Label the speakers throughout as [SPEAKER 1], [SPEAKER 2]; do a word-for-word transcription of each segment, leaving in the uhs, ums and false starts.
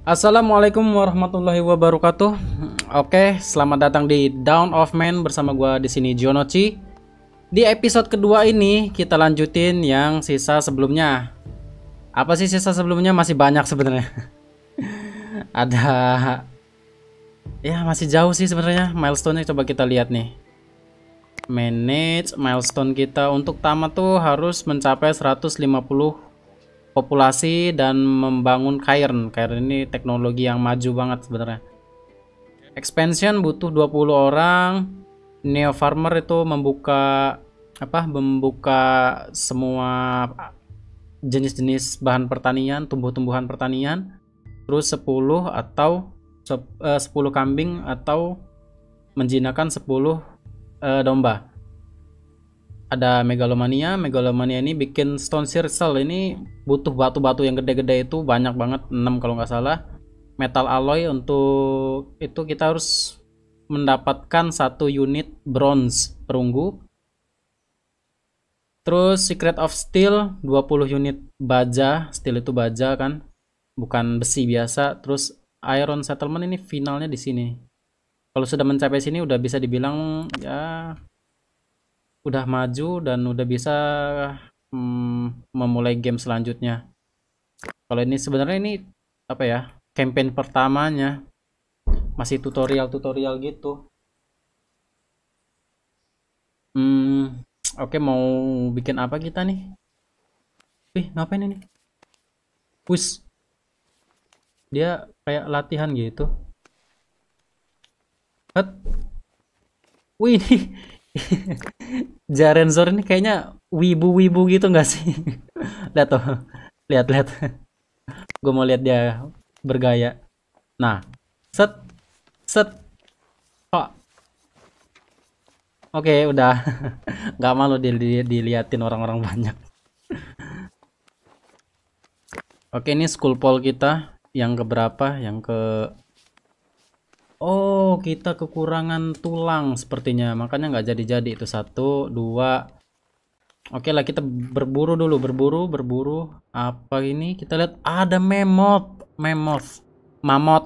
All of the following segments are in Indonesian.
[SPEAKER 1] Assalamualaikum warahmatullahi wabarakatuh. Oke, selamat datang di Dawn of Man bersama gua di sini Jonochi. Di episode kedua ini kita lanjutin yang sisa sebelumnya. Apa sih sisa sebelumnya? Masih banyak sebenarnya. Ada ya masih jauh sih sebenarnya milestone-nya, coba kita lihat nih. Manage milestone kita untuk tamat tuh harus mencapai seratus lima puluh populasi dan membangun cairn. Cairn ini teknologi yang maju banget sebenarnya. Expansion butuh dua puluh orang. Neo Farmer itu membuka apa? Membuka semua jenis-jenis bahan pertanian, tumbuh-tumbuhan pertanian. Terus sepuluh atau sepuluh kambing atau menjinakkan sepuluh uh, domba. Ada megalomania. Megalomania ini bikin stone circle. Ini butuh batu-batu yang gede-gede, itu banyak banget, enam kalau nggak salah. Metal alloy, untuk itu kita harus mendapatkan satu unit bronze perunggu. Terus secret of steel dua puluh unit baja. Steel itu baja kan, bukan besi biasa. Terus iron settlement ini finalnya di sini. Kalau sudah mencapai sini udah bisa dibilang ya udah maju dan udah bisa hmm, memulai game selanjutnya. Kalau ini sebenarnya ini apa ya, campaign pertamanya, masih tutorial-tutorial gitu. Hmm, oke, mau bikin apa kita nih? Wih, ngapain ini? Push. Dia kayak latihan gitu. Hat. Wih, ini Jarenzor ini kayaknya wibu-wibu gitu nggak sih? Lihat tuh, lihat-lihat. Gue mau lihat dia bergaya. Nah, set, set, kok. Oke, udah. Nggak malu dili diliatin orang-orang banyak. Oke, ini school poll kita yang keberapa? Yang ke Oh, kita kekurangan tulang sepertinya, makanya nggak jadi-jadi itu. Satu, dua. Oke lah, kita berburu dulu, berburu, berburu. Apa ini? Kita lihat ada mammoth, mammoth, mammoth.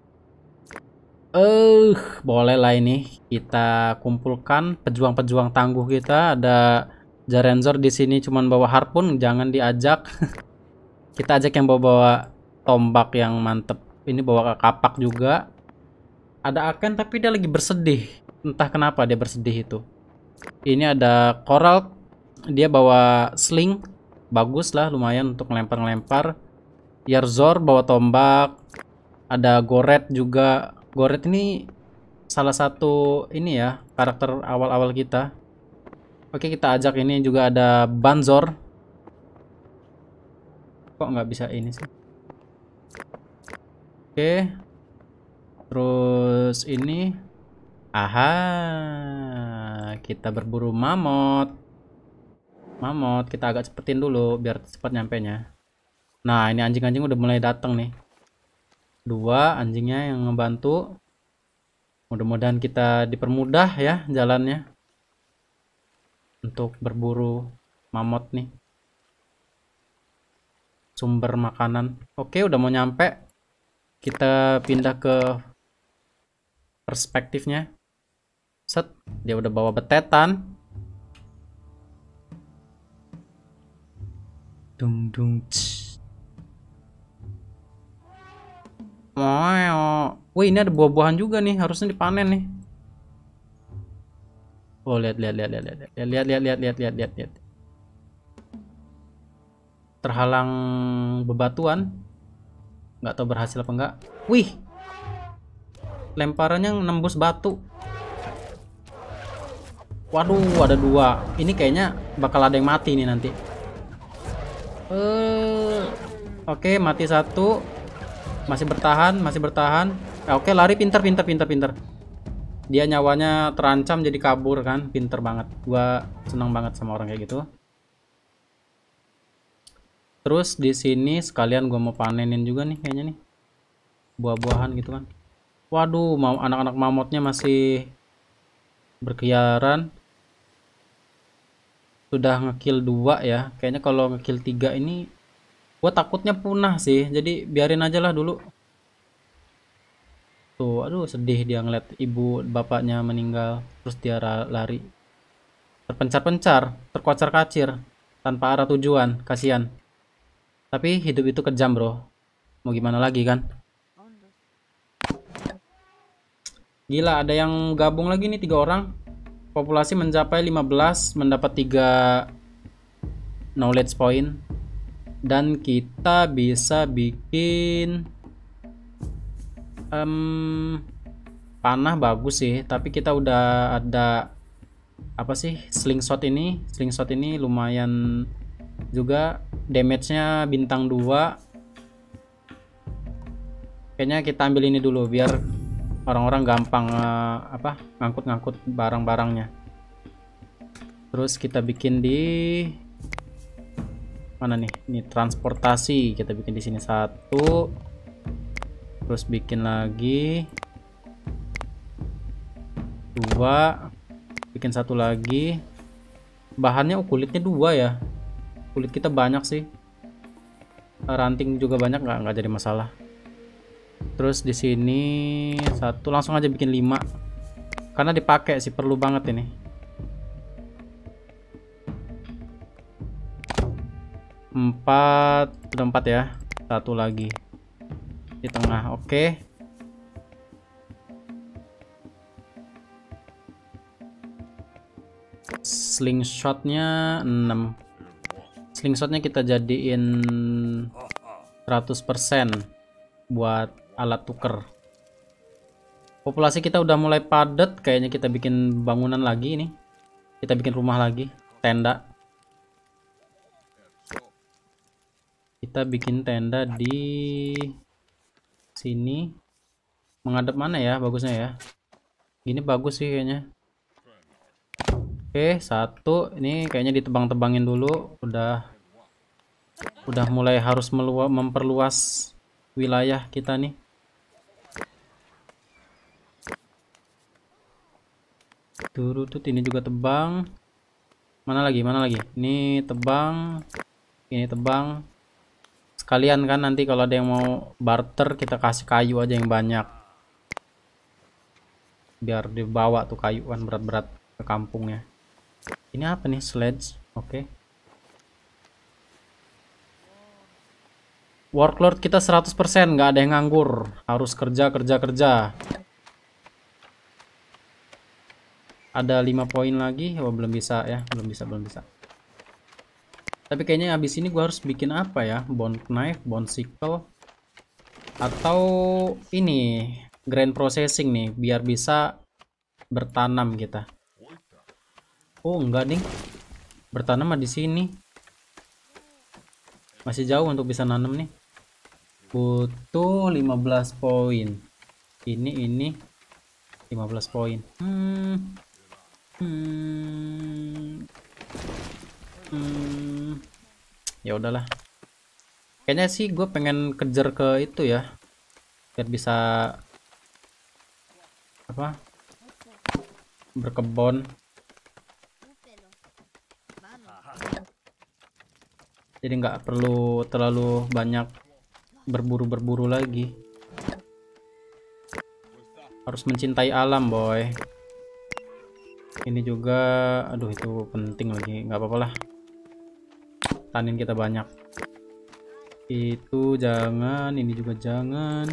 [SPEAKER 1] Eh, boleh lah ini. Kita kumpulkan pejuang-pejuang tangguh kita. Ada Jarenzor di sini, cuman bawa harpun, jangan diajak. Kita ajak yang bawa-bawa tombak yang mantep. Ini bawa kapak juga. Ada Aken tapi dia lagi bersedih. Entah kenapa dia bersedih itu. Ini ada Coral, dia bawa sling. Bagus lah, lumayan untuk ngelempar-ngelempar. Yarzor bawa tombak. Ada Goret juga. Goret ini salah satu ini ya, karakter awal-awal kita. Oke, kita ajak. Ini juga ada Banzor. Kok nggak bisa ini sih? Oke. Terus ini, aha, kita berburu mammoth. Mammoth kita agak cepetin dulu biar cepat nyampe nya. Nah, ini anjing-anjing udah mulai datang nih. Dua anjingnya yang ngebantu. Mudah-mudahan kita dipermudah ya jalannya untuk berburu mammoth nih. Sumber makanan. Oke, udah mau nyampe. Kita pindah ke perspektifnya. Set, dia udah bawa betetan. Dung dung. Wow. Wih, ini ada buah-buahan juga nih, harusnya dipanen nih. Oh, lihat lihat lihat lihat lihat lihat lihat lihat lihat lihat lihat lihat. Terhalang bebatuan. Nggak tahu berhasil apa enggak. Wih, lemparannya nembus batu. Waduh, ada dua. Ini kayaknya bakal ada yang mati nih nanti. Eh, oke, mati satu. Masih bertahan, masih bertahan. Eh, oke, lari, pinter, pinter, pinter, pinter. Dia nyawanya terancam jadi kabur kan, pinter banget. Gua senang banget sama orang kayak gitu. Terus di sini sekalian gue mau panenin juga nih kayaknya nih, buah-buahan gitu kan. Waduh, mau anak-anak mamutnya masih berkeliaran. Sudah ngekill dua ya. Kayaknya kalau ngekill tiga ini gue takutnya punah sih. Jadi biarin aja lah dulu. Tuh, aduh sedih dia ngeliat ibu bapaknya meninggal. Terus dia lari. Terpencar-pencar, terkocar-kacir. Tanpa arah tujuan, kasihan. Tapi hidup itu kejam bro. Mau gimana lagi kan? Gila, ada yang gabung lagi nih tiga orang. Populasi mencapai lima belas, mendapat tiga knowledge point. Dan kita bisa bikin um, panah bagus sih, tapi kita udah ada apa sih, slingshot ini. Slingshot ini lumayan juga, damage-nya bintang dua. Kayaknya kita ambil ini dulu biar orang-orang gampang uh, apa ngangkut-ngangkut barang-barangnya. Terus kita bikin di mana nih? Ini transportasi, kita bikin di sini satu. Terus bikin lagi dua, bikin satu lagi. Bahannya, oh, kulitnya dua ya. Kulit kita banyak sih. Ranting juga banyak, nggak nggak jadi masalah. Terus di sini satu, langsung aja bikin lima. Karena dipakai sih, perlu banget ini. Empat, udah empat ya. Satu lagi di tengah, oke. Slingshotnya enam. Slingshotnya kita jadiin seratus persen buat alat tuker. Populasi kita udah mulai padat, kayaknya kita bikin bangunan lagi nih. Kita bikin rumah lagi, tenda. Kita bikin tenda di sini. Menghadap mana ya bagusnya ya? Gini bagus sih kayaknya. Oke, satu. Ini kayaknya ditebang-tebangin dulu. Udah udah mulai harus meluas, memperluas wilayah kita nih. Turutut, ini juga tebang. Mana lagi? Mana lagi? Ini tebang. Ini tebang. Sekalian kan nanti kalau ada yang mau barter, kita kasih kayu aja yang banyak. Biar dibawa tuh kayu kan berat-berat ke kampungnya. Ini apa nih? Sledge. Oke. Workload kita seratus persen, nggak ada yang nganggur. Harus kerja, kerja, kerja. Ada lima poin lagi. Oh, belum bisa ya. Belum bisa, belum bisa. Tapi kayaknya habis ini gue harus bikin apa ya? Bone knife, bone sickle. Atau ini, grand processing nih. Biar bisa bertanam kita. Oh, enggak nih. Bertanam mah di sini. Masih jauh untuk bisa nanam nih. Butuh lima belas poin. Ini ini lima belas poin. Hmm. Hmm. Hmm. Ya udahlah. Kayaknya sih gue pengen kejar ke itu ya. Biar bisa apa? Berkebun. Jadi nggak perlu terlalu banyak berburu-berburu lagi. Harus mencintai alam, boy. Ini juga, aduh itu penting lagi, nggak apa-apa lah. Tanin kita banyak. Itu jangan, ini juga jangan.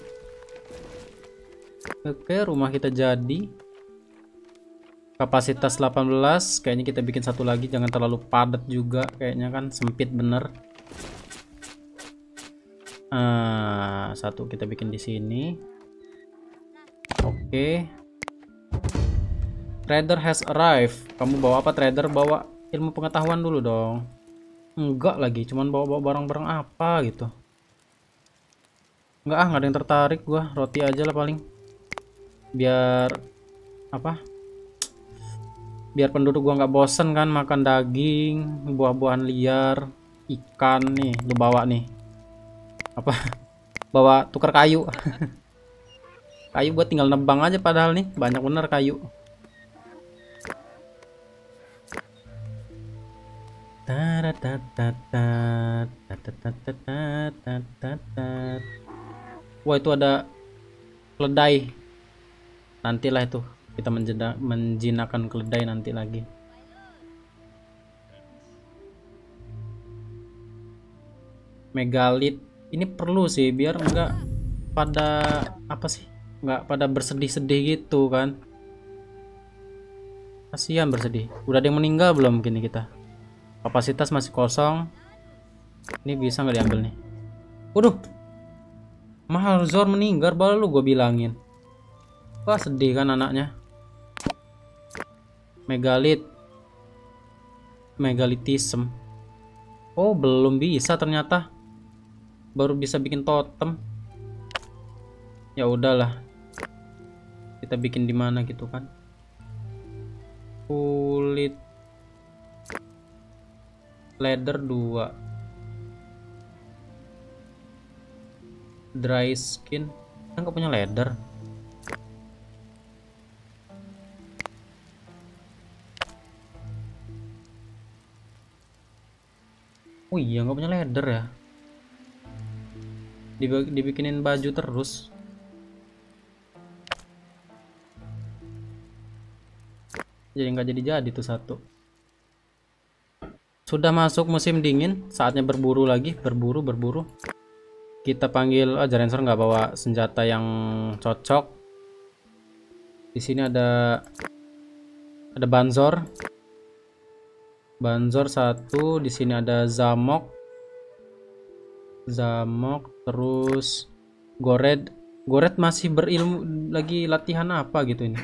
[SPEAKER 1] Oke, rumah kita jadi. Kapasitas delapan belas, kayaknya kita bikin satu lagi, jangan terlalu padat juga, kayaknya kan sempit bener. Ah, satu kita bikin di sini. Oke. Trader has arrived. Kamu bawa apa trader? Bawa ilmu pengetahuan dulu dong. Enggak lagi, cuman bawa-bawa barang-barang apa gitu. Enggak ah, nggak ada yang tertarik gua. Roti aja lah paling. Biar apa? Biar penduduk gua nggak bosen kan makan daging, buah-buahan liar, ikan nih. Lu bawa nih. Apa? Bawa tukar kayu. Kayu gua tinggal nebang aja padahal nih, banyak bener kayu. Wah, itu ada keledai. Nantilah itu kita menjena, menjinakkan keledai nanti lagi. Megalit ini perlu sih biar enggak pada apa sih? Enggak pada bersedih-sedih gitu kan. Kasihan bersedih. Udah ada yang meninggal belum gini kita? Kapasitas masih kosong. Ini bisa nggak diambil nih? Waduh. Mahal Zor meninggal baru gue bilangin. Wah sedih kan anaknya. Megalit. Megalitism. Oh belum bisa ternyata. Baru bisa bikin totem. Ya udahlah. Kita bikin di mana gitu kan? Kulit leather dua. Dry skin. Kan nggak punya leather. Oh iya nggak punya leather ya. Dibikinin baju terus. Jadi nggak jadi-jadi tuh satu. Sudah masuk musim dingin, saatnya berburu lagi, berburu, berburu. Kita panggil, oh Jarensor nggak bawa senjata yang cocok. Di sini ada ada Banzor. Banzor satu, di sini ada Zamok. Zamok, terus Gored. Gored masih berilmu, lagi latihan apa gitu ini?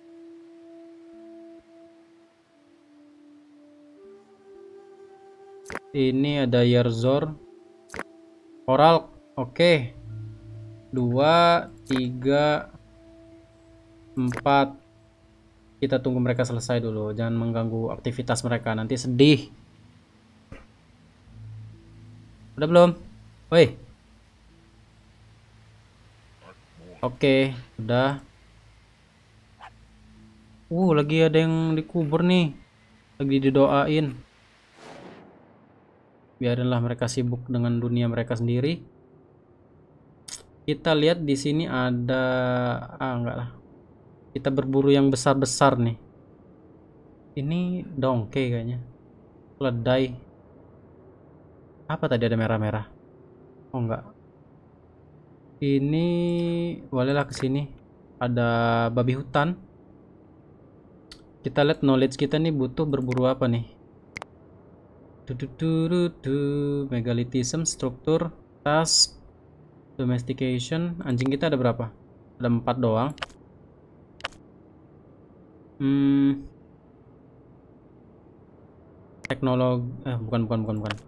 [SPEAKER 1] Ini ada Yerzor. Oral, oke. Dua, tiga, empat. Kita tunggu mereka selesai dulu. Jangan mengganggu aktivitas mereka. Nanti sedih. Udah belum? Woi. Oke, udah. Uh, lagi ada yang dikubur nih. Lagi didoain. Biarinlah mereka sibuk dengan dunia mereka sendiri. Kita lihat di sini ada ah enggak lah. Kita berburu yang besar-besar nih. Ini dongke kayaknya. Keledai. Apa tadi ada merah-merah? Oh enggak. Ini bolehlah ke sini. Ada babi hutan. Kita lihat knowledge kita nih butuh berburu apa nih? Megalitism, struktur, task, domestication. Anjing kita ada berapa? Ada empat doang. Hmm. Teknologi, eh bukan bukan bukan bukan.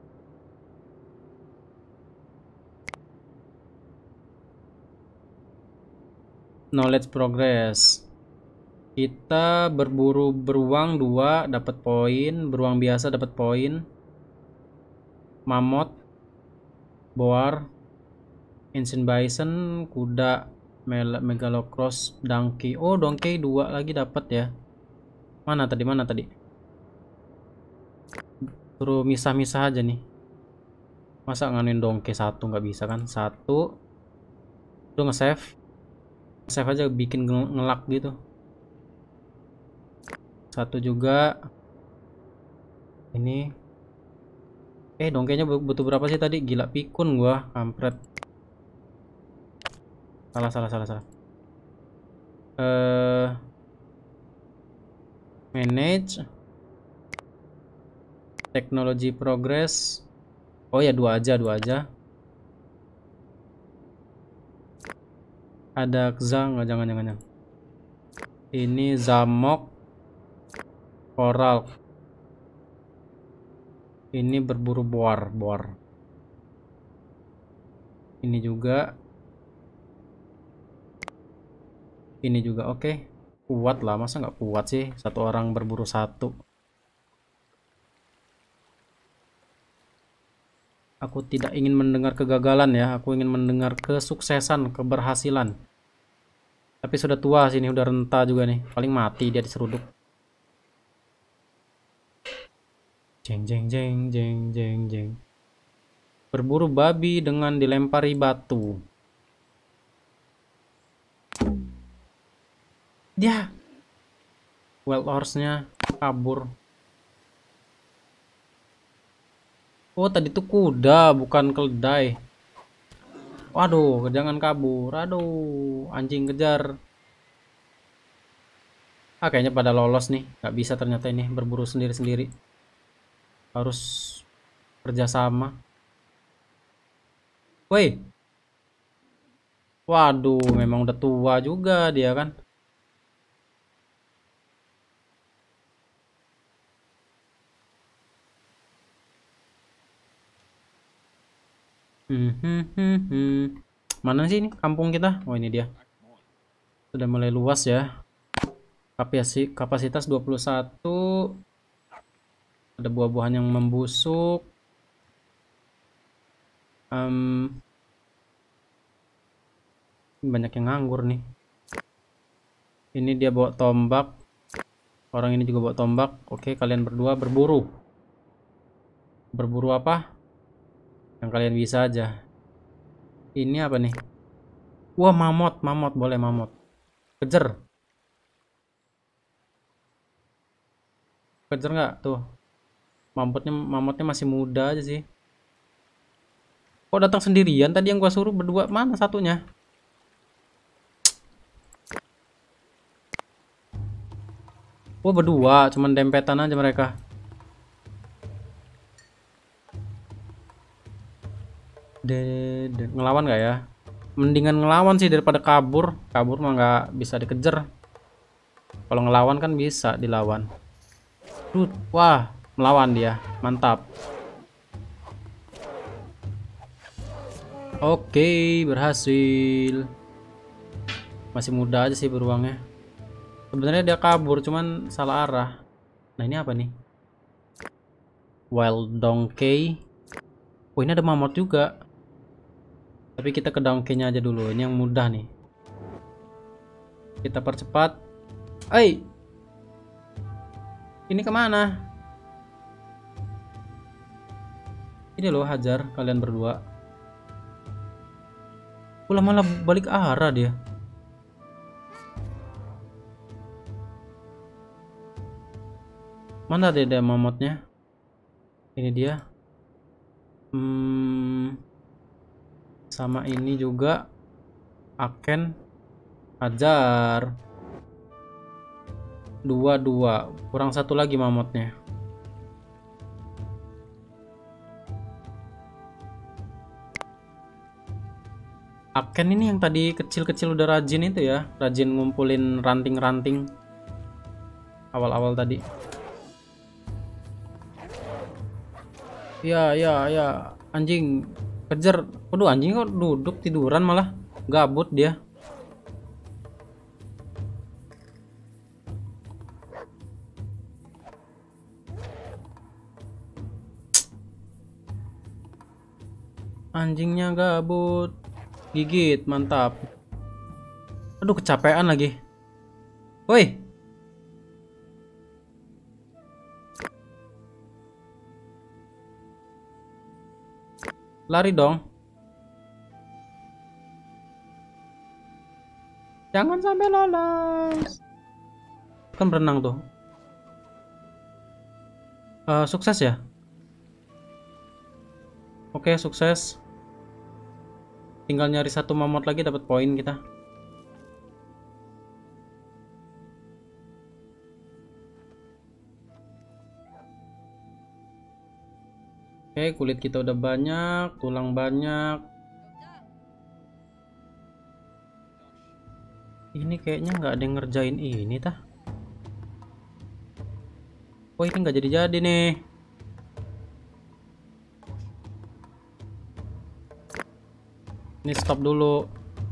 [SPEAKER 1] Knowledge progress. Kita berburu beruang dua dapat poin, beruang biasa dapat poin. Mammoth, boar, ancient bison, kuda, megalocross, donkey. Oh, donkey dua lagi dapat ya. Mana tadi? Mana tadi? Suruh misah-misah aja nih. Masa nganuin donkey satu nggak bisa kan? Satu. Tuh nge-save. Nge-save aja bikin ngelak gitu. Satu juga. Ini. Eh, dongkenya butuh berapa sih tadi? Gila pikun gua, kampret. Salah, salah, salah, salah. Eh, manage. Teknologi progress. Oh ya, dua aja, dua aja. Ada Xang, nggak jangan, jangan, jangan. Ini Zamok, Coral. Ini berburu boar, boar. Ini juga. Ini juga oke. Okay. Kuat lah, masa nggak kuat sih satu orang berburu satu. Aku tidak ingin mendengar kegagalan ya, aku ingin mendengar kesuksesan, keberhasilan. Tapi sudah tua sini, udah renta juga nih, paling mati dia diseruduk. Jeng jeng jeng jeng jeng jeng. Berburu babi dengan dilempari batu. Dia wild horse-nya kabur. Oh, tadi tuh kuda, bukan keledai. Waduh, jangan kabur. Aduh, anjing kejar. Ah, kayaknya pada lolos nih. Nggak bisa ternyata ini berburu sendiri-sendiri. Harus kerjasama. Woi. Waduh, memang udah tua juga dia kan. Hmm, hmm, hmm, hmm. Mana sih ini kampung kita? Oh, ini dia. Sudah mulai luas ya. Kapasitas kapasitas dua puluh satu. Ada buah-buahan yang membusuk. Um, banyak yang nganggur nih. Ini dia bawa tombak. Orang ini juga bawa tombak. Oke, kalian berdua berburu. Berburu apa? Yang kalian bisa aja. Ini apa nih? Wah, mamut, mamut, boleh mamut. Kejar. Kejar nggak tuh? Mamutnya mamutnya masih muda aja sih. Kok datang sendirian? Tadi yang gua suruh berdua, mana satunya? Oh, berdua, cuman dempetan aja mereka. De, de ngelawan nggak ya? Mendingan ngelawan sih daripada kabur. Kabur mah nggak bisa dikejar. Kalau ngelawan kan bisa dilawan. Duh, wah, melawan dia. Mantap. Oke, berhasil. Masih muda aja sih beruangnya. Sebenarnya dia kabur, cuman salah arah. Nah, ini apa nih? Wild donkey. Oh, ini ada mamut juga. Tapi kita ke donkey-nya aja dulu. Ini yang mudah nih. Kita percepat. Hai. Ini kemana? Ini loh, hajar kalian berdua. Ulah malah balik arah dia. Mana ada ada mamutnya? Ini dia. Hmm, sama ini juga. Aken hajar. Dua dua. Kurang satu lagi mamutnya. Aken ini yang tadi kecil-kecil udah rajin itu ya, rajin ngumpulin ranting-ranting awal-awal tadi. Ya ya ya, anjing kejar. Waduh, anjing kok duduk tiduran malah, gabut dia. Anjingnya gabut. Gigit, mantap. Aduh, kecapean lagi. Woi. Lari dong. Jangan sampai lolos. Kan berenang tuh. Uh, sukses ya? Oke, sukses. Tinggal nyari satu mamut lagi dapat poin kita. Oke, kulit kita udah banyak, tulang banyak. Ini kayaknya nggak ada yang ngerjain ini tah. Oh, ini nggak jadi-jadi nih. Ini stop dulu.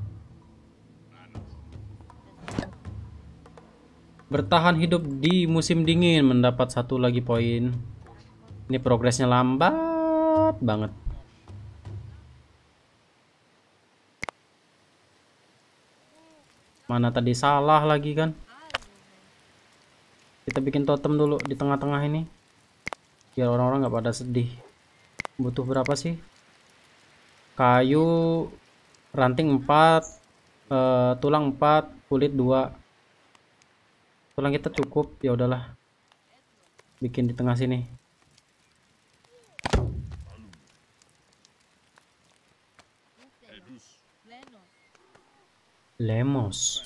[SPEAKER 1] Bertahan hidup di musim dingin, mendapat satu lagi poin. Ini progresnya lambat banget. Mana tadi salah lagi kan? Kita bikin totem dulu di tengah-tengah ini, biar orang-orang nggak pada sedih. Butuh berapa sih? Kayu, ranting empat, uh, tulang empat, kulit dua. Tulang kita cukup, ya udahlah. Bikin di tengah sini. Lemos.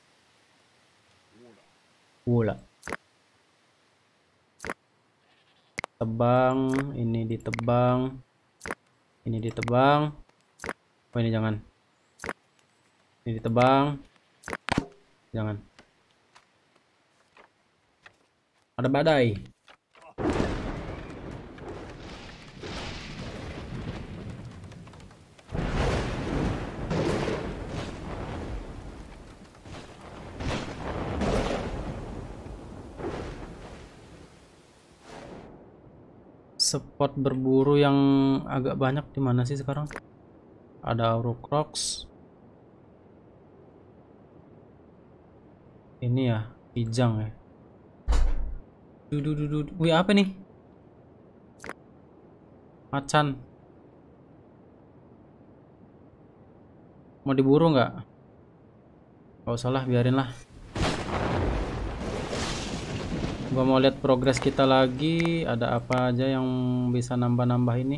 [SPEAKER 1] Gula. Tebang, ini ditebang. Ini ditebang. Oh, ini jangan. Ini ditebang. Jangan. Ada badai. Spot berburu yang agak banyak di mana sih sekarang? Ada Aurocrox. Ini ya, kijang ya. Dudududu. Wih, apa nih? Macan. Mau diburu nggak? Gak usah lah, biarin lah. Gua mau lihat progres kita lagi. Ada apa aja yang bisa nambah-nambah ini?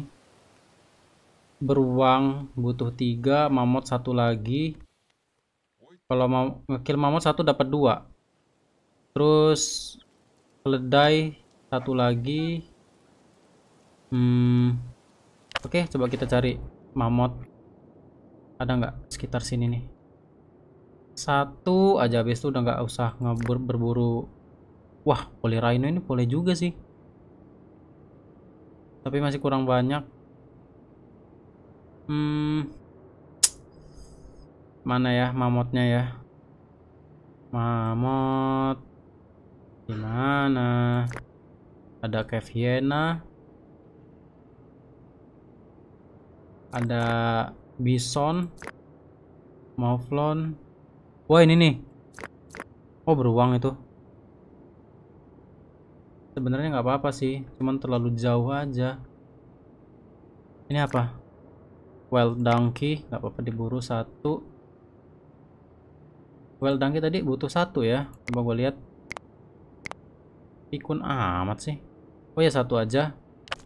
[SPEAKER 1] Beruang butuh tiga, mamut satu lagi. Kalau mau ngekill mamut satu dapat dua. Terus keledai satu lagi. Hmm. Oke, coba kita cari mamut. Ada nggak sekitar sini nih? Satu aja, habis itu udah nggak usah ngebur berburu. Wah, polyrhino ini boleh juga sih. Tapi masih kurang banyak. Hmm. Mana ya mamutnya ya? Mamut. Gimana? Ada cave hyena. Ada bison. Mouflon. Wah, ini nih. Oh, beruang itu. Sebenarnya nggak apa-apa sih, cuman terlalu jauh aja. Ini apa? Wild donkey, nggak apa-apa diburu satu. Wild donkey tadi butuh satu ya. Coba gue lihat. Pikun amat sih. Oh ya, satu aja.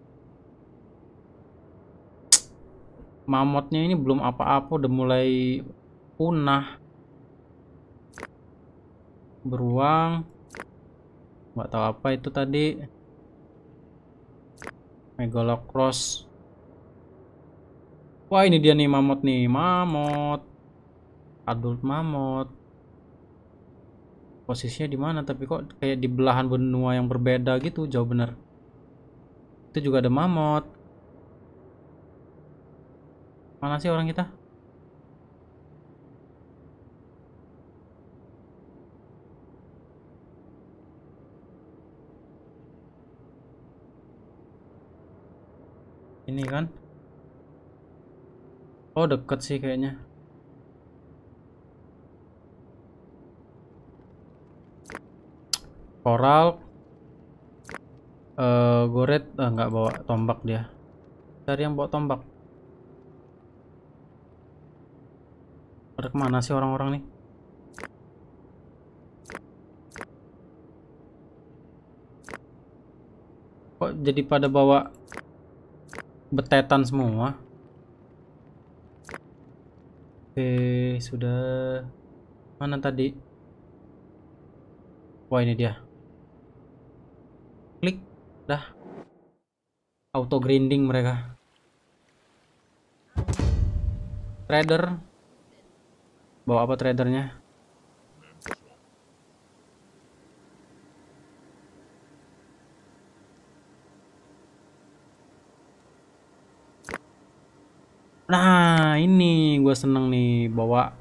[SPEAKER 1] Mamutnya ini belum apa-apa, udah mulai punah. Beruang. Nggak tahu apa itu tadi. Megalocross. Wah, ini dia nih mamut nih, mamut. Adult mamut. Posisinya di mana? Tapi kok kayak di belahan benua yang berbeda gitu, jauh bener. Itu juga ada mamut. Mana sih orang kita? Ini kan? Oh, deket sih kayaknya. Coral. Uh, Goret ah, nggak bawa tombak dia. Cari yang bawa tombak. Pada kemana sih orang-orang nih? Kok jadi pada bawa betetan semua? Oke, sudah. Mana tadi? Wah, ini dia. Klik. Dah. Auto grinding mereka. Trader. Bawa apa tradernya? Nah, ini gue seneng nih bawa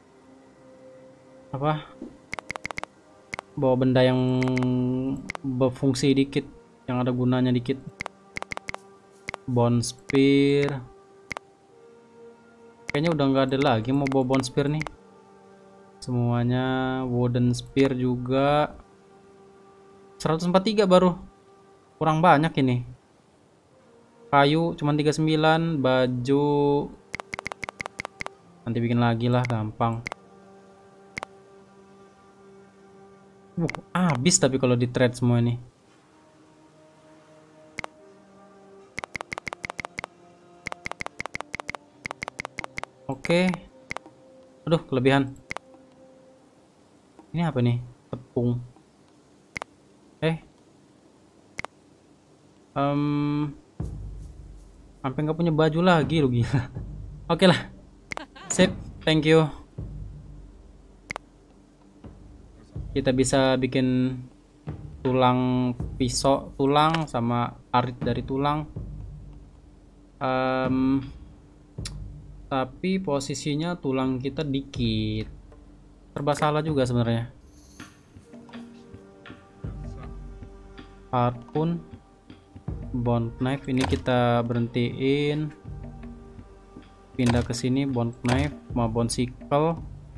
[SPEAKER 1] apa? Bawa benda yang berfungsi dikit, yang ada gunanya dikit. Bone spear. Kayaknya udah nggak ada lagi mau bawa bone spear nih. Semuanya wooden spear juga. seratus empat puluh tiga baru. Kurang banyak ini. Kayu cuma tiga puluh sembilan, baju nanti bikin lagi lah, gampang. Uh, habis tapi kalau di trade semua ini. Oke. Aduh, kelebihan. Ini apa nih? Tepung. Eh. Um, sampai nggak punya baju lagi lu gila. Oke lah. Sip, thank you. Kita bisa bikin tulang pisau tulang sama arit dari tulang. Um, tapi posisinya tulang kita dikit. Serba salah juga sebenarnya. Harpoon, bone knife ini kita berhentiin. Pindah ke sini bone knife sama bone sickle.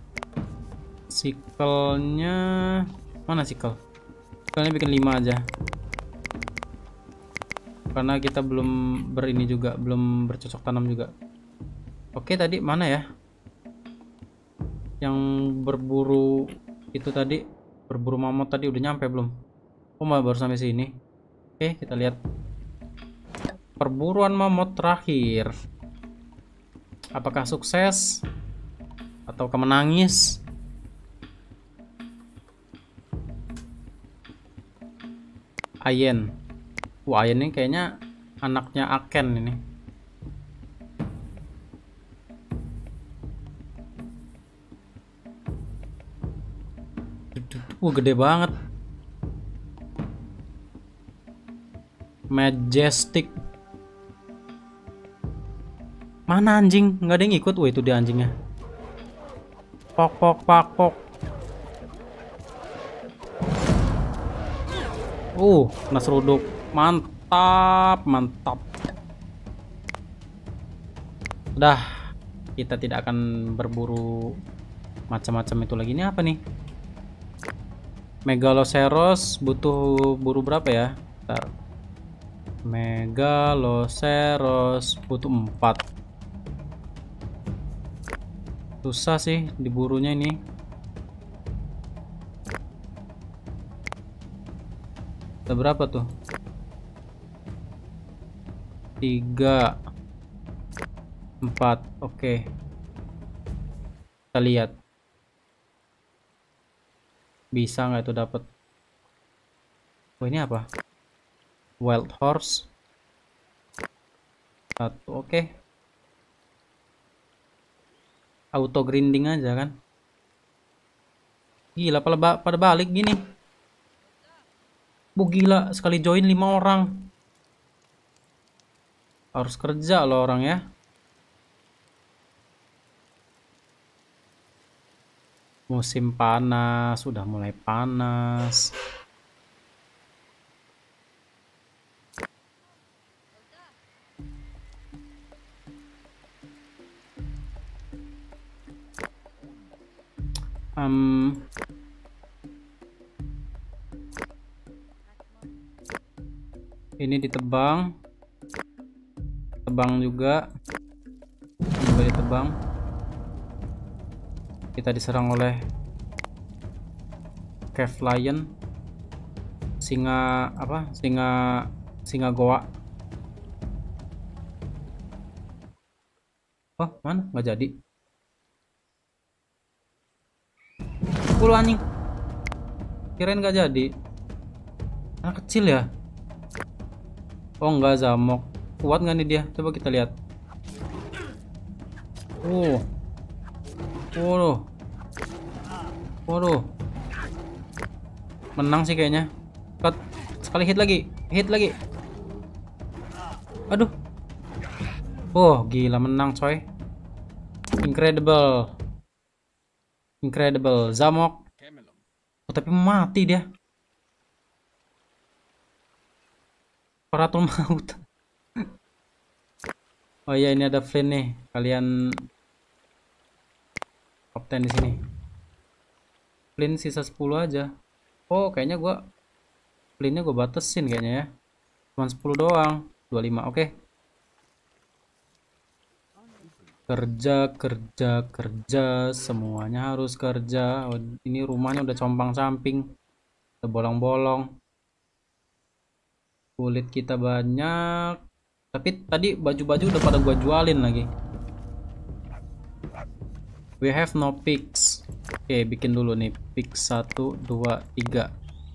[SPEAKER 1] Sickle-nya mana sickle? Sickle-nya bikin lima aja. Karena kita belum berini juga, belum bercocok tanam juga. Oke, tadi mana ya? Yang berburu itu tadi, berburu mamut tadi udah nyampe belum? Oh, baru sampai sini. Oke, kita lihat perburuan mamut terakhir. Apakah sukses atau kemenangis? Ayen. Wah, Ayen ini kayaknya anaknya Aken ini. Wah, gede banget. Majestic. Mana anjing? Nggak ada yang ikut. Wah, itu dia anjingnya. Pok pok pak pok. Uh, kena seruduk. Mantap, mantap. Udah, kita tidak akan berburu macam-macam itu lagi. Ini apa nih? Megaloceros butuh buru berapa ya? Bentar. Megaloceros butuh empat. Susah sih diburunya ini. Ada berapa tuh? Tiga, empat. Oke, kita lihat bisa nggak itu dapat. Oh, ini apa? Wild horse satu. Oke, auto grinding aja kan. Gila, pada, pada balik gini. Bu, gila, sekali join lima orang. Harus kerja loh orang ya. Musim panas, sudah mulai panas. Um, ini ditebang. Tebang juga. Ini juga ditebang. Kita diserang oleh Cave Lion, singa apa? Singa singa goa. Oh, mana? Nggak jadi. Puluh anjing. Kirain nggak jadi. Anak kecil ya? Oh, nggak, zamok. Kuat nggak nih dia? Coba kita lihat. Oh. Waduh. Waduh. Menang sih kayaknya. Cut. Sekali hit lagi. Hit lagi. Aduh. Oh, gila, menang coy. Incredible. Incredible. Zamok. Oh, tapi mati dia. Paratul maut. Oh iya, ini ada Flynn nih. Kalian top ten di sini. Flynn sisa sepuluh aja. Oh, kayaknya gua Flynn-nya gua batasin kayaknya ya. Cuma sepuluh doang. dua puluh lima. Oke. Okay. Kerja, kerja, kerja. Semuanya harus kerja. Oh, ini rumahnya udah compang-camping. Ada bolong-bolong. Kulit kita banyak. Tapi tadi baju-baju udah pada gua jualin lagi. We have no picks. Oke, bikin dulu nih pick satu, dua, tiga.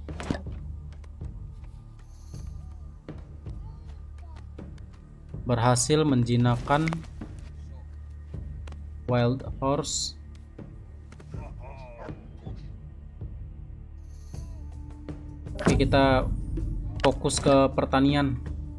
[SPEAKER 1] Berhasil menjinakkan wild horse. Oke, kita fokus ke pertanian.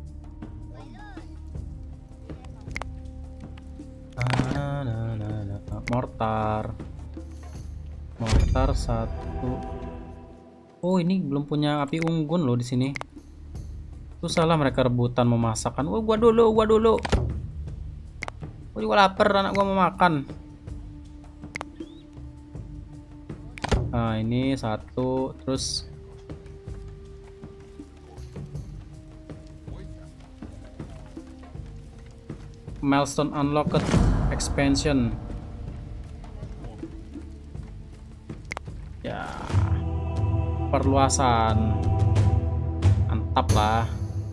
[SPEAKER 1] Mortar. Mortar satu. Oh, ini belum punya api unggun loh di sini. Susah lah mereka rebutan memasakkan. Oh, gua dulu, gua dulu. Gua juga lapar, anak gua mau makan. Nah, ini satu, terus milestone unlocked expansion. Ya, perluasan. Mantap lah.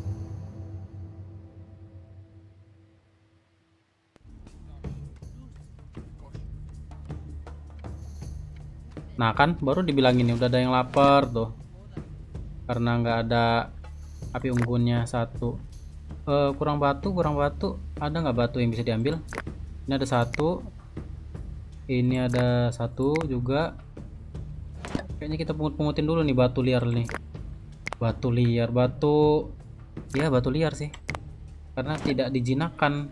[SPEAKER 1] Nah kan, baru dibilangin udah ada yang lapar tuh. Karena nggak ada api unggunnya satu. Uh, kurang batu, kurang batu. Ada nggak batu yang bisa diambil? Ini ada satu. Ini ada satu juga. Kayaknya kita pungut-pungutin dulu nih batu liar nih. Batu liar, batu. Ya, batu liar sih. Karena tidak dijinakkan.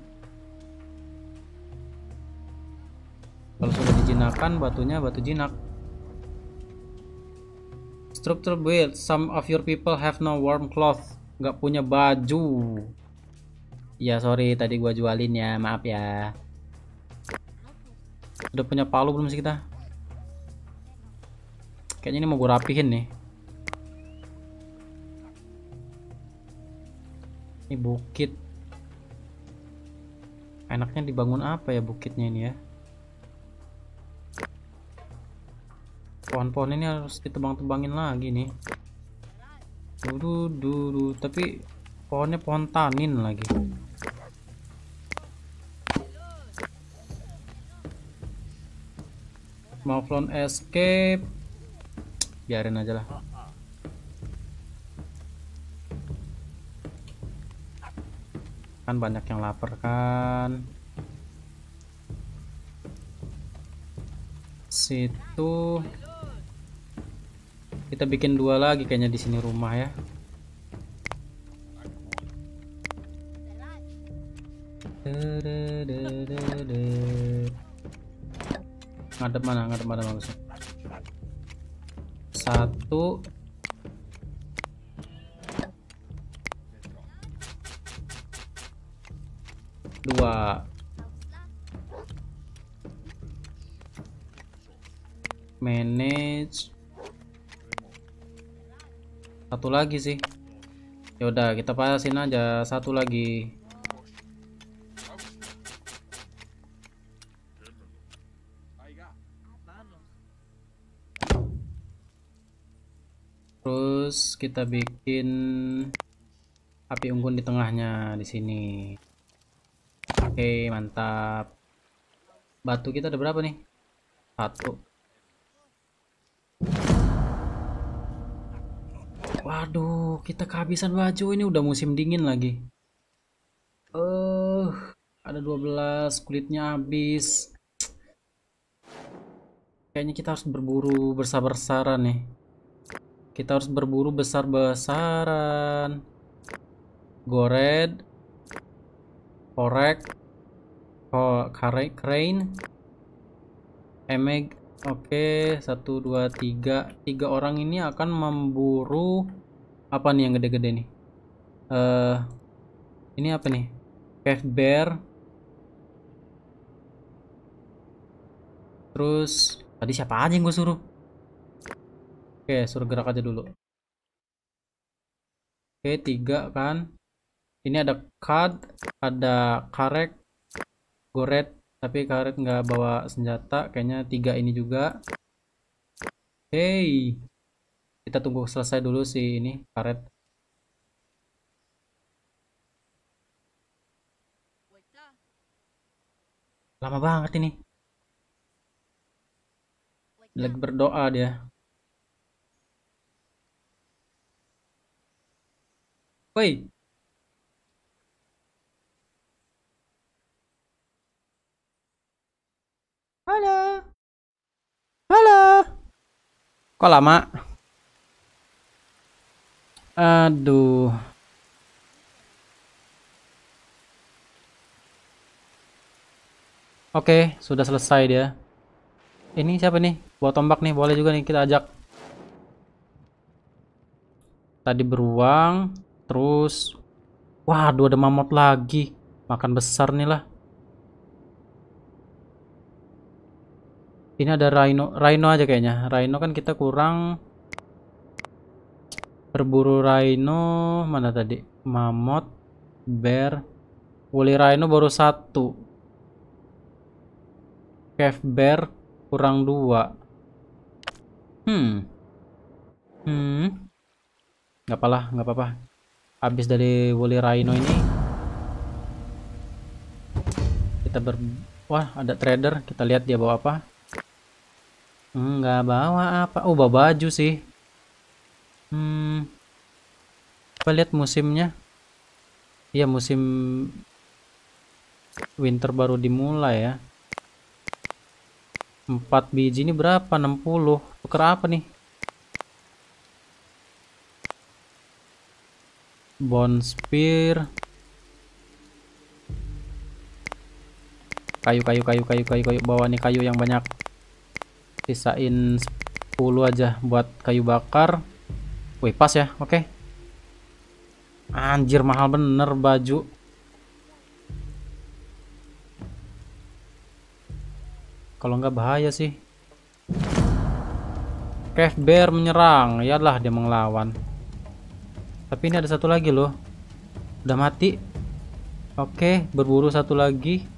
[SPEAKER 1] Kalau sudah dijinakkan, batunya batu jinak. Structure build. Some of your people have no warm cloth. Nggak punya baju. Ya sorry, tadi gua jualin ya, maaf ya. Udah punya palu belum sih kita? Kayaknya ini mau gue rapihin nih. Ini bukit. Enaknya dibangun apa ya bukitnya ini ya? Pohon-pohon ini harus ditebang-tebangin lagi nih. Dulu dulu, tapi pohonnya pohon tanin lagi. Mau clone escape, biarin aja lah. Kan banyak yang lapar kan. Situ kita bikin dua lagi kayaknya di sini rumah ya. Ngadep mana? Ngadep mana maksudnya? Satu. Dua. Manage. Satu lagi sih. Yaudah, kita pasin aja satu lagi. Terus kita bikin api unggun di tengahnya di sini. Oke, mantap. Batu kita ada berapa nih? Satu. Waduh, kita kehabisan baju. Ini udah musim dingin lagi. Eh, uh, ada dua belas, kulitnya habis. Kayaknya kita harus berburu besar-besaran nih. Kita harus berburu besar-besaran. Gored, korek, oh, kare, crane, emeg. Oke, satu, dua, tiga. Tiga orang ini akan memburu apa nih yang gede-gede nih? Eh, uh, ini apa nih? Cave bear. Terus tadi siapa aja yang gue suruh? Oke, suruh gerak aja dulu. Oke, tiga kan. Ini ada card, ada karek, goret, tapi karet nggak bawa senjata. Kayaknya tiga ini juga. Hey, Kita tunggu selesai dulu si ini karet. Lama banget ini. Lagi berdoa dia. Woi. Halo. Halo. Kok lama? Aduh. Oke, sudah selesai dia. Ini siapa nih? Bawa tombak nih, boleh juga nih kita ajak. Tadi beruang, terus waduh ada mamut lagi. Makan besar nih lah. Ini ada rhino, rhino aja kayaknya. Rhino kan kita kurang. Berburu rhino mana tadi? Mamut, bear, woolly rhino baru satu. Cave bear kurang dua. Hmm. Hmm. Nggak apa-apa, nggak apa-apa. Habis dari woolly rhino ini kita ber wah ada trader, kita lihat dia bawa apa. Nggak bawa apa. Oh bawa baju sih. Hmm. Coba lihat musimnya. Iya musim winter baru dimulai ya. Empat biji ini berapa? enam puluh. Tuker apa nih? Bone spear. Kayu kayu kayu kayu kayu kayu bawa nih kayu yang banyak. Sisain sepuluh aja buat kayu bakar. Wih pas ya, oke. Anjir mahal bener baju. Kalau nggak bahaya sih. Cave bear menyerang, yalah dia melawan. Tapi ini ada satu lagi loh. Udah mati. Oke, berburu satu lagi.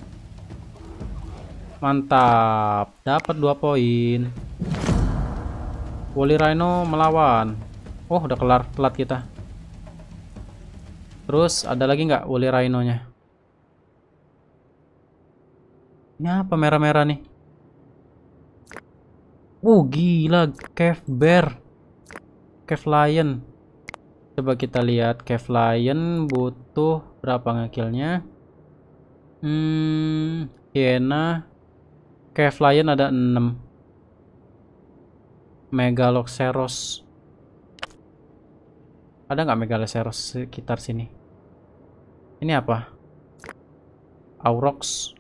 [SPEAKER 1] Mantap, dapat dua poin. Woolly rhino melawan. Oh, udah kelar, telat kita. Terus ada lagi nggak woolly rhino-nya? Ini apa merah-merah nih? Uh, gila, cave bear. Cave lion. Coba kita lihat cave lion butuh berapa ngekillnya? Hmm, hyena. Cave lion ada enam. Megaloceros. Ada nggak Megaloceros sekitar sini? Ini apa? Aurochs.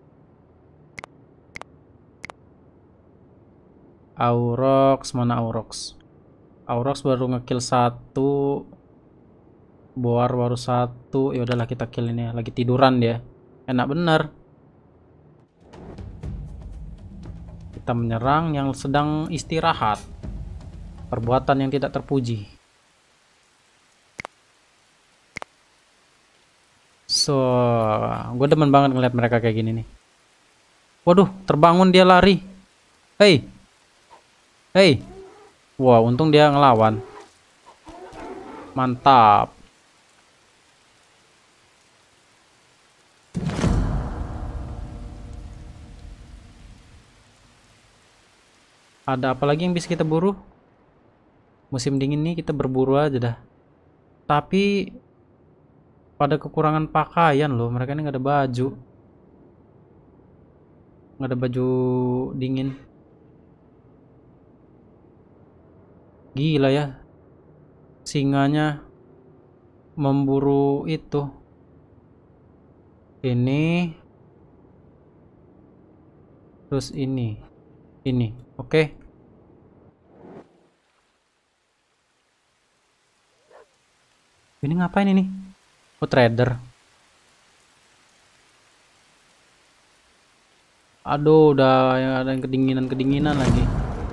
[SPEAKER 1] Aurochs, mana Aurochs? Aurochs baru ngekill satu. Boar baru satu. Ya udahlah kita kill ini. Lagi tiduran dia. Enak bener. Kita menyerang yang sedang istirahat. Perbuatan yang tidak terpuji. So, gue demen banget ngeliat mereka kayak gini nih. Waduh, terbangun dia lari. Hei, hei. Wah, wow, untung dia ngelawan. Mantap. Ada apa lagi yang bisa kita buru? Musim dingin nih kita berburu aja dah. Tapi pada kekurangan pakaian loh. Mereka ini nggak ada baju. Nggak ada baju dingin. Gila ya. Singanya memburu itu. Ini. Terus ini. Ini. Oke. Okay. Ini ngapain ini? Oh, trader. Aduh, udah ada yang kedinginan-kedinginan lagi.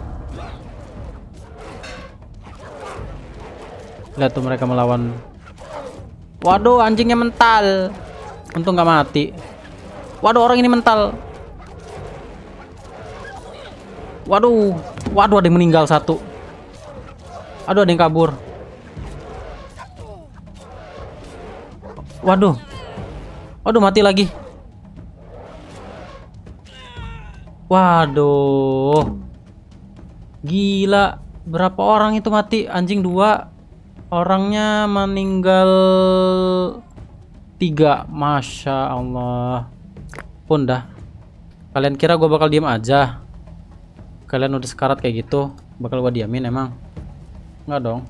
[SPEAKER 1] Lihat tuh mereka melawan. Waduh, anjingnya mental. Untung nggak mati. Waduh, orang ini mental. Waduh, waduh ada yang meninggal satu. Aduh, ada yang kabur. Waduh. Waduh, mati lagi. Waduh. Gila. Berapa orang itu mati? Anjing dua. Orangnya meninggal tiga. Masya Allah. Pun dah. Kalian kira gue bakal diem aja? Kalian udah sekarat kayak gitu, bakal gue diamin emang? Nggak dong.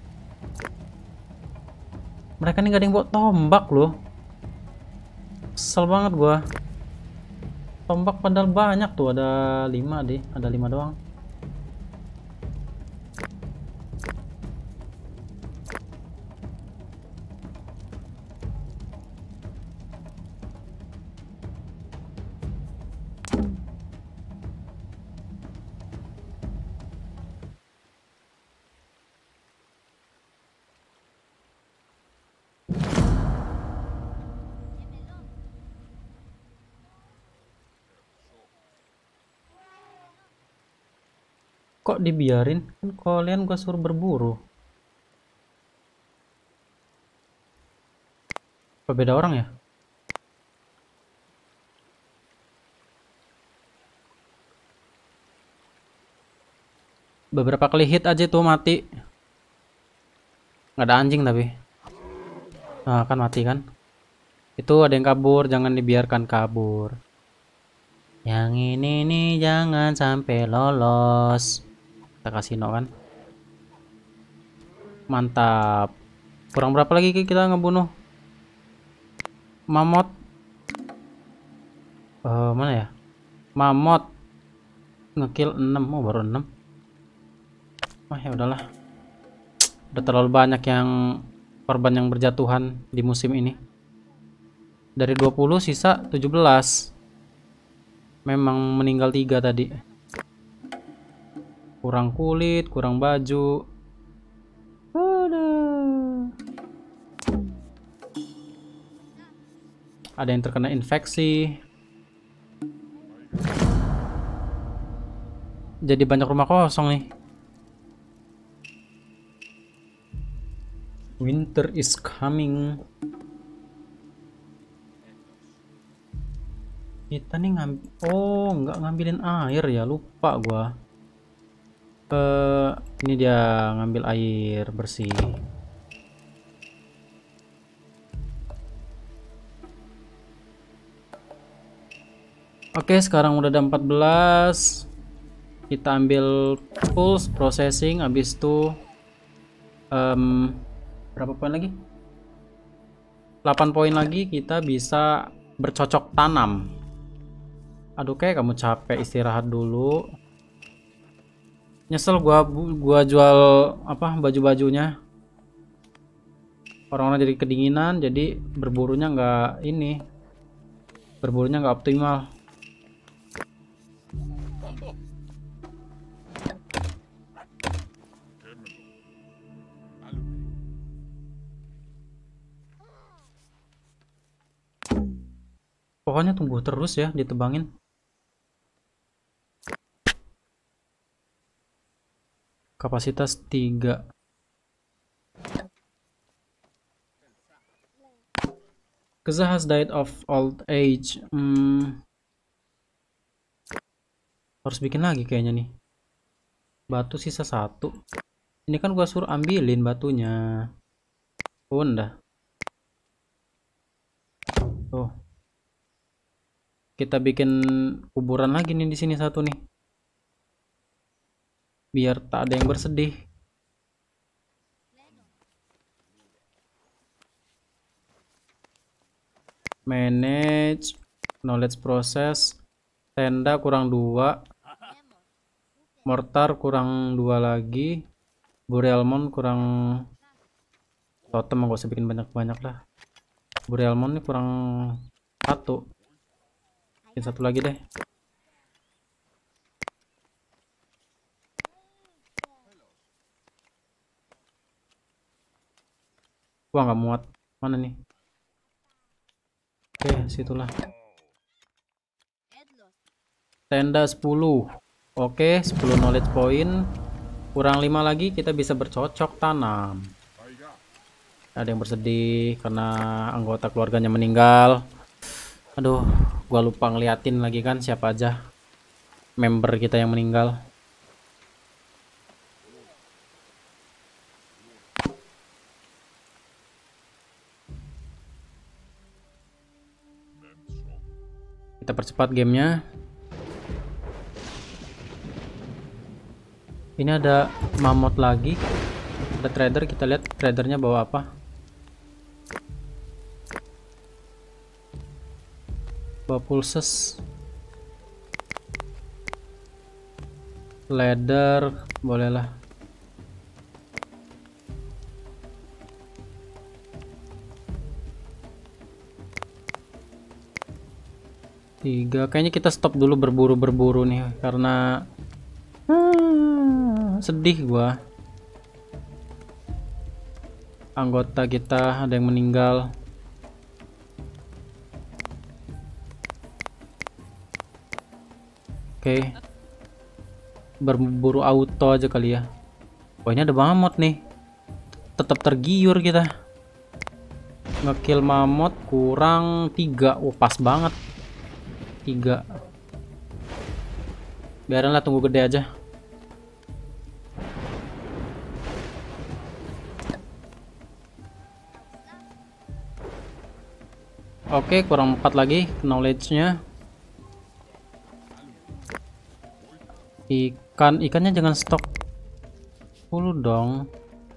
[SPEAKER 1] Mereka nih gak ada yang bawa tombak loh. Kesel banget gue. Tombak padahal banyak tuh, ada lima deh, ada lima doang. Kok dibiarin? Kan kalian gue suruh berburu. Apa beda orang ya? Beberapa kali hit aja tuh mati. Nggak ada anjing tapi. Nah kan mati kan. Itu ada yang kabur, jangan dibiarkan kabur. Yang ini nih jangan sampai lolos. Kita kasino kan. Mantap. Kurang berapa lagi kita ngebunuh mamot? Uh, mana ya? Mamot ngekill enam. Oh baru enam. Wah ya udahlah. Udah terlalu banyak yang korban yang berjatuhan di musim ini. Dari dua puluh sisa tujuh belas. Memang meninggal tiga tadi. Kurang kulit, kurang baju. Aduh. Ada yang terkena infeksi. Jadi banyak rumah kosong nih. Winter is coming. Kita nih ngambil, oh nggak ngambilin air ya, lupa gua. Eh ini dia ngambil air bersih. Oke sekarang udah ada empat belas. Kita ambil pulse processing, habis itu um, berapa poin lagi? delapan poin lagi kita bisa bercocok tanam. Aduh kayak kamu capek, istirahat dulu. Nyesel gua gua jual apa baju-bajunya. Orang-orang jadi kedinginan, jadi berburunya nggak ini. Berburunya nggak optimal. Pokoknya tunggu terus ya ditebangin. Kapasitas tiga. Keza has died of old age. Hmm. Harus bikin lagi kayaknya nih. Batu sisa satu. Ini kan gua suruh ambilin batunya. Udah. Tuh. Kita bikin kuburan lagi nih di sini satu nih. Biar tak ada yang bersedih. Manage, knowledge process, tenda kurang dua, mortar kurang dua lagi, Burialmon kurang, totem gak usah bikin banyak-banyak lah. Burialmon ini kurang satu, bikin satu lagi deh. Wah nggak muat, mana nih? Oke situlah. Tenda sepuluh. Oke sepuluh knowledge point. Kurang lima lagi kita bisa bercocok tanam. Ada yang bersedih karena anggota keluarganya meninggal. Aduh, gua lupa ngeliatin lagi kan siapa aja member kita yang meninggal. Kita percepat gamenya. Ini ada mammoth lagi. Ada trader, kita lihat tradernya bawa apa. Bawa pulses, leather, bolehlah. Tiga, kayaknya kita stop dulu berburu-berburu nih karena hmm, sedih gua. Anggota kita ada yang meninggal. Oke, berburu auto aja kali ya. Wah, ini ada mammoth nih. Tetap tergiur kita. Ngekill mammoth kurang tiga. Oh, pas banget. Tiga. Biarinlah, tunggu gede aja. Oke, kurang empat lagi knowledge-nya. Ikan, ikannya jangan stok dulu dong.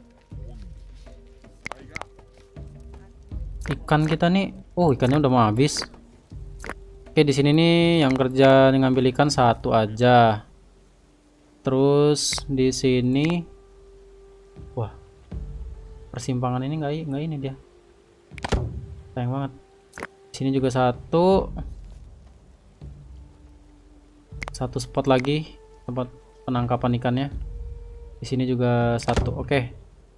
[SPEAKER 1] Ikan kita nih, oh ikannya udah mau habis. Oke, di sini nih yang kerja ngambil ikan satu aja. Terus di sini, wah, persimpangan ini nggak nggak ini dia. Sayang banget. Di sini juga satu, satu spot lagi tempat penangkapan ikannya. Di sini juga satu. Oke.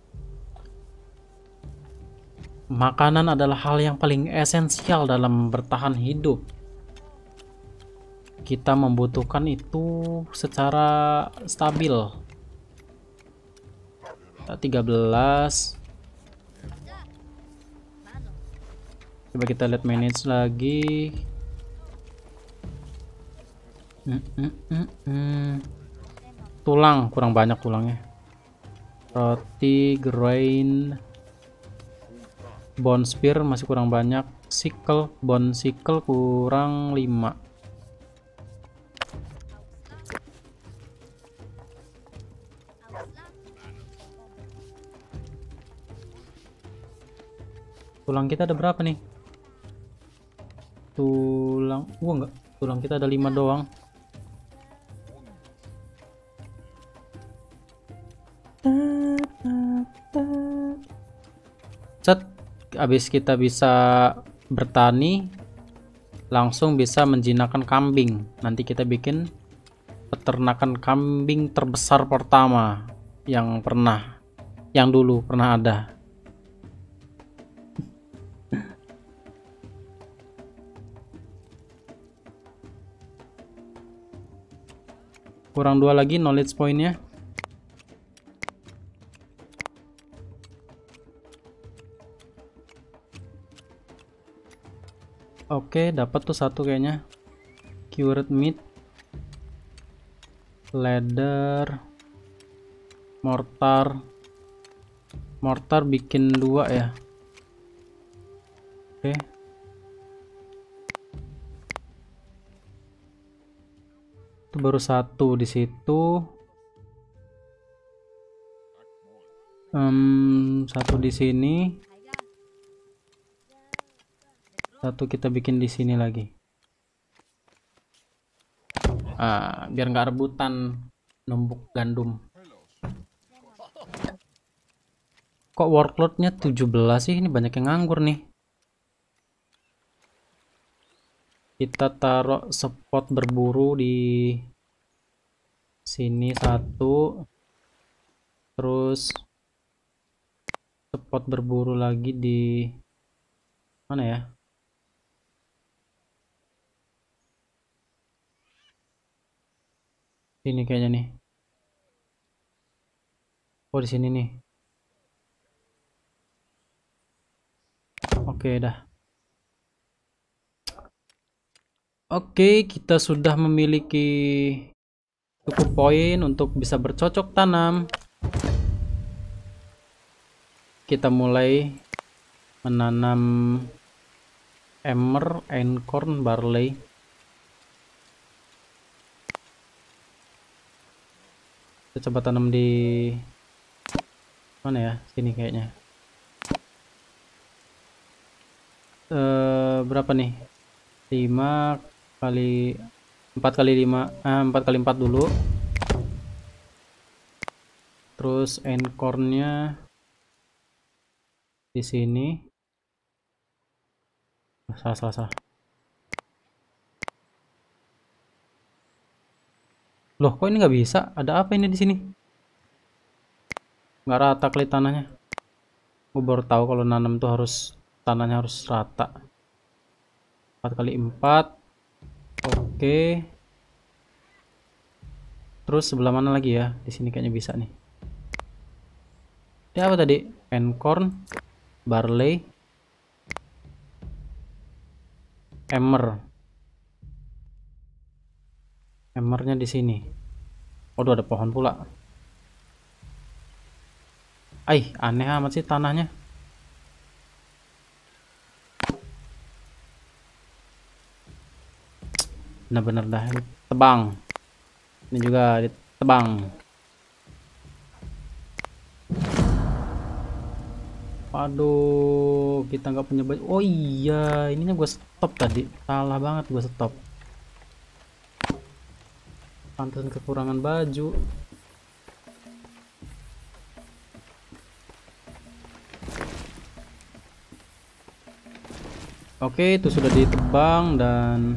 [SPEAKER 1] Makanan adalah hal yang paling esensial dalam bertahan hidup. Kita membutuhkan itu secara stabil. tiga belas. Coba kita lihat manage lagi. Mm -mm -mm -mm. Tulang kurang banyak tulangnya. Roti, grain, bone spear masih kurang banyak. Sickle, bone sickle kurang lima. Tulang kita ada berapa nih? Tulang, wah enggak, tulang kita ada lima doang. Set, habis kita bisa bertani, langsung bisa menjinakkan kambing. Nanti kita bikin peternakan kambing terbesar pertama yang pernah, yang dulu pernah ada. Kurang dua lagi knowledge pointnya. Oke, dapat tuh satu kayaknya. Cured meat, leather, mortar. Mortar bikin dua ya. Oke. Itu baru satu di situ. Um, satu di sini. Satu kita bikin di sini lagi. Ah, biar nggak rebutan numbuk gandum. Kok workloadnya tujuh belas sih? Ini banyak yang nganggur nih. Kita taruh spot berburu di sini satu. Terus spot berburu lagi di mana ya? Ini kayaknya nih. Oh, di sini nih. Oke, dah. Oke, kita sudah memiliki cukup poin untuk bisa bercocok tanam. Kita mulai menanam emmer, einkorn, barley. Kita coba tanam di mana ya? Sini kayaknya. Eh, berapa nih? lima kali empat kali lima, eh, empat kali empat dulu. Terus einkornnya di sini. Salah, salah, salah. Loh, kok ini nggak bisa? Ada apa ini di sini? Nggak rata kali tanahnya. Gue baru tahu kalau nanam tuh harus tanahnya harus rata. empat kali empat. Oke. Terus sebelah mana lagi ya? Di sini kayaknya bisa nih. Ini apa tadi? Einkorn, barley, emmer. Emmernya di sini. Waduh, ada pohon pula. Aih, aneh amat sih tanahnya. Benar-benar dah. Tebang. Ini juga ditebang. Waduh, kita nggak punya baju. Oh iya, ininya gue stop tadi. Salah banget gue stop. Pantesan kekurangan baju. Oke, itu sudah ditebang dan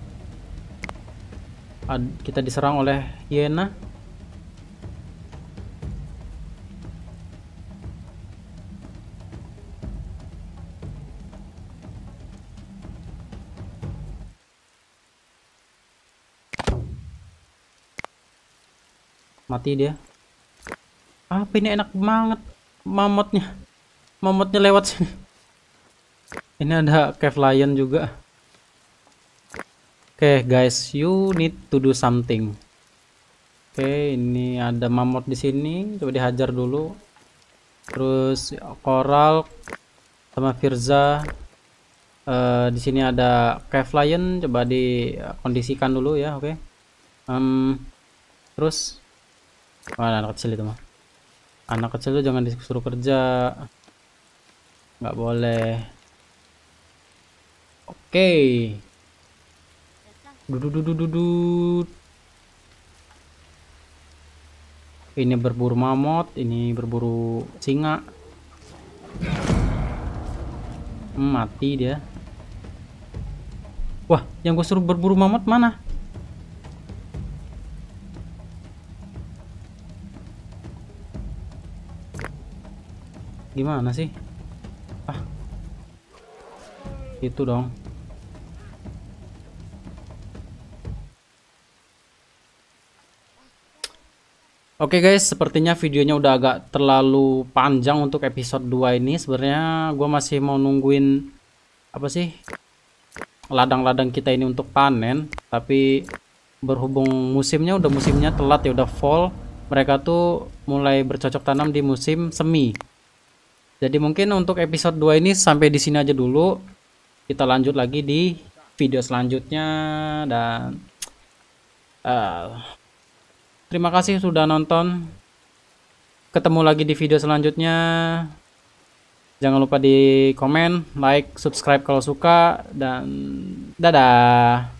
[SPEAKER 1] kita diserang oleh hyena. Mati dia. Apa ini enak banget mamutnya. Mamutnya lewat sini. Ini ada cave lion juga. Oke, okay, guys, you need to do something. Oke, okay, ini ada mamut di sini. Coba dihajar dulu. Terus coral sama Firza. Uh, di sini ada cave lion. Coba dikondisikan dulu ya, oke. Okay. Um, terus mana anak kecil itu mah? Anak kecil itu jangan disuruh kerja. Nggak boleh. Oke. Okay. Dudududududud. Ini berburu mamut, ini berburu singa. Hmm, mati dia. Wah, yang gue suruh berburu mamut mana? Gimana sih? Ah, itu dong. Oke okay guys, sepertinya videonya udah agak terlalu panjang untuk episode dua ini. Sebenarnya gue masih mau nungguin apa sih ladang-ladang kita ini untuk panen, tapi berhubung musimnya udah musimnya telat ya, udah fall. Mereka tuh mulai bercocok tanam di musim semi. Jadi mungkin untuk episode dua ini sampai di sini aja dulu. Kita lanjut lagi di video selanjutnya dan uh, terima kasih sudah nonton. Ketemu lagi di video selanjutnya. Jangan lupa di komen, like, subscribe kalau suka, dan dadah.